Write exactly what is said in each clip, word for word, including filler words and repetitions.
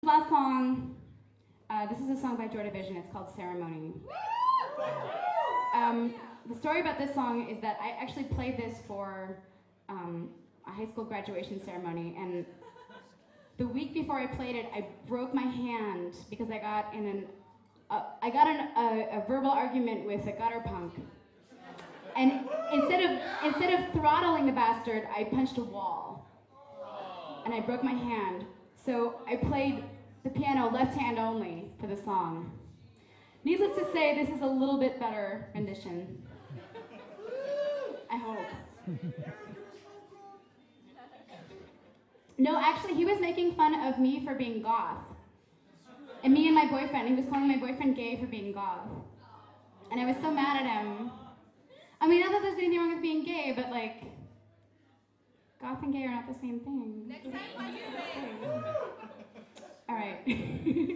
Last song, uh, this is a song by Joy Division. It's called Ceremony. Um, the story about this song is that I actually played this for um, a high school graduation ceremony, and the week before I played it, I broke my hand because I got in an uh, I got in a, a verbal argument with a gutter punk, and instead of instead of throttling the bastard, I punched a wall, and I broke my hand. So I played the piano left hand only for the song. Needless to say, this is a little bit better rendition. I hope. No, actually, he was making fun of me for being goth. And me and my boyfriend, he was calling my boyfriend gay for being goth. And I was so mad at him. I mean, not that there's anything wrong with being gay, but like, goth and gay are not the same thing. Next time, what's your name? All right.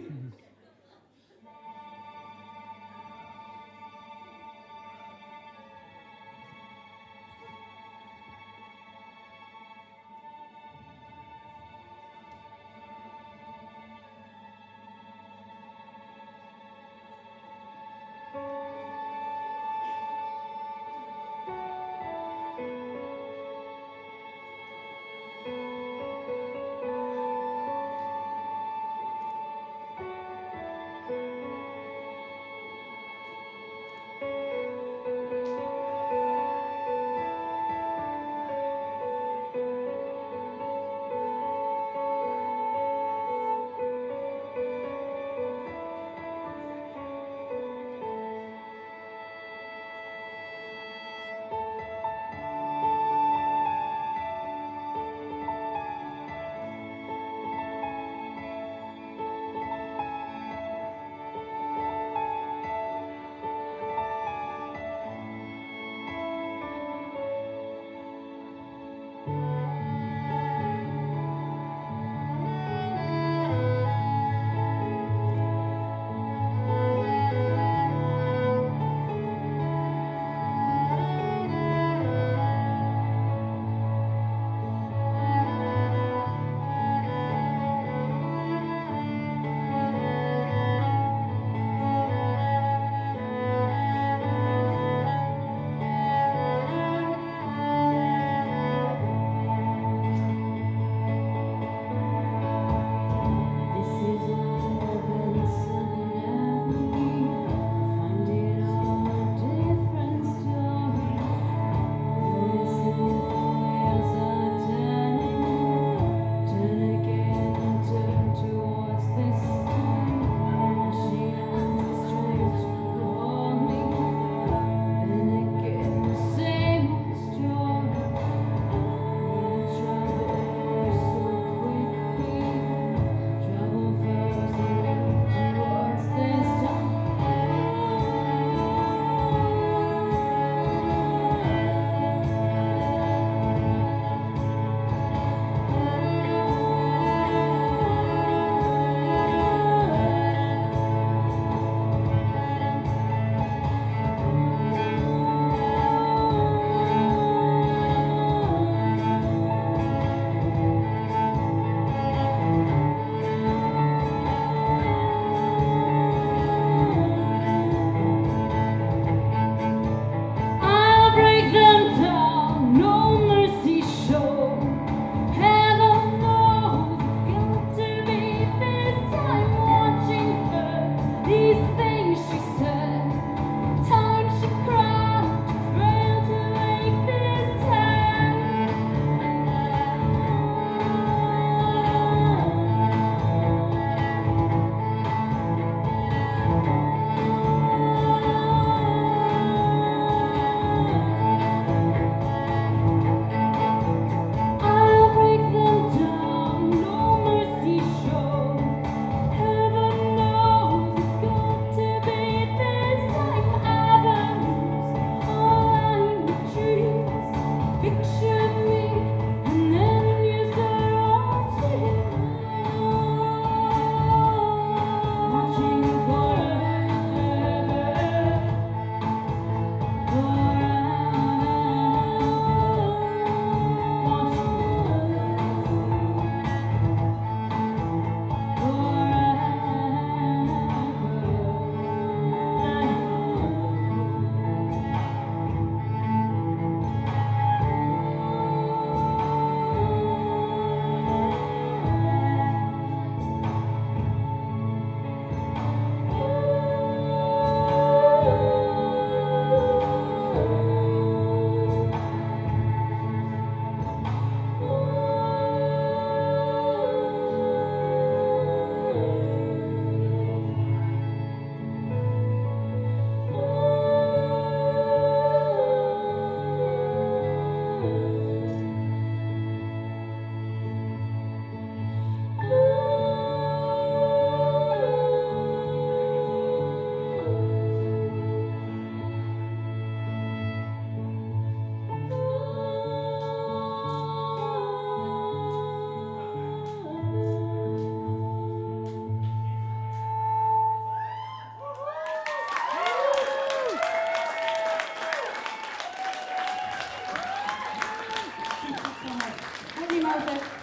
Moses.